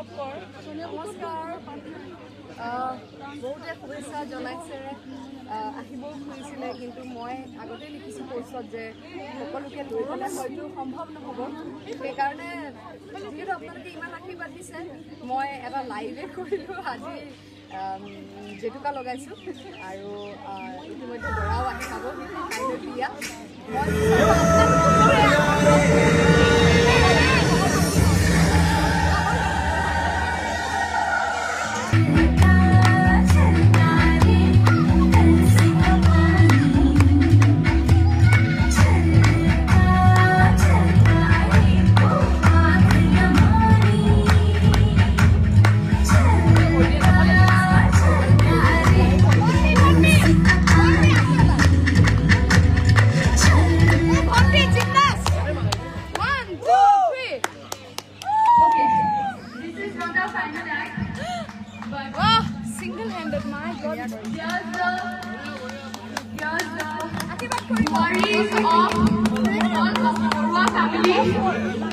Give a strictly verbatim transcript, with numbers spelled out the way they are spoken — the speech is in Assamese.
নমস্কাৰ বহুতে শুভেচ্ছা জনাইছে আহিবও খুজিছিলে কিন্তু মই আগতে লিখিছোঁ পোষ্টত যে সকলোকে লৈ গ'লে হয়তো সম্ভৱ নহ'ব সেইকাৰণে যিহেতু আপোনালোকে ইমান আশীৰ্বাদ দিছে মই এটা লাইভে কৰিলোঁ আজি জেতুকা লগাইছোঁ আৰু ইতিমধ্যে দৰাও আহি পাব কাইলৈ বিয়া single-handed, my God. Here's the, here's the worries of all the Purva family.